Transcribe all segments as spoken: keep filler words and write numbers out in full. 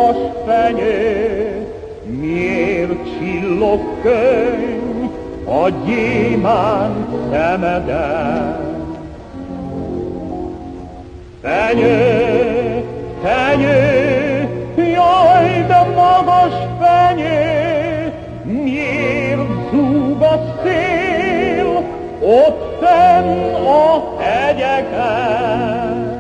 magas fenyő, miért csillog könny a gyémánt szemeden? Fenyő, fenyő, jaj, de magas fenyő, miért zúg a szél ott fenn a hegyeken?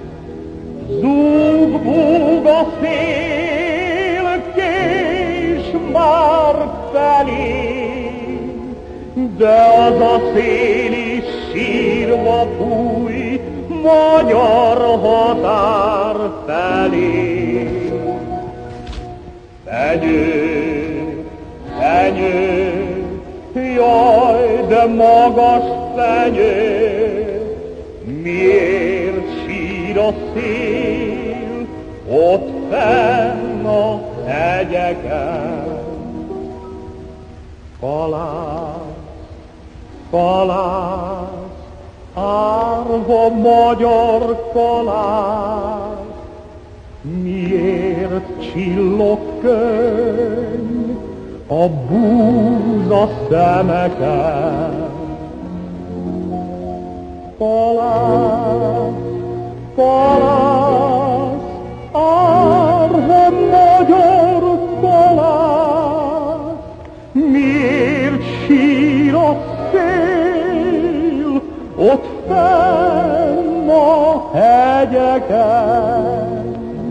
Zúg-búg a szél, kés már felé, de az a szél is sírva fúj magyar határ felé. Fenyő, fenyő, jaj, de magas fenyő, miért sír a szél ott fenn a hegyeken? Kalász, kalász, árva magyar kalász, miért csillog könny a búza szemeken? Kalász, kalász, árva magyar kalász, miért sír a szél ott fenn a hegyeken?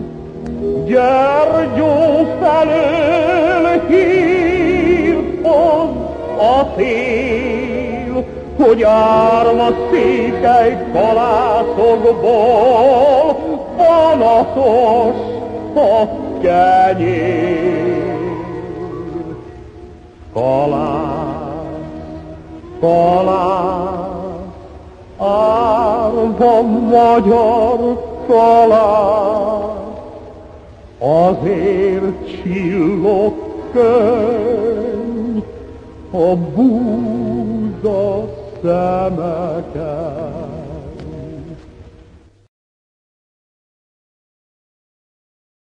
Gyergyó felől hírt hoz a szél, hogy árva székely kalászokból panaszos a kenyér. Kalász, kalász, árva magyar kalász, azért csillog könny a búza szemeken.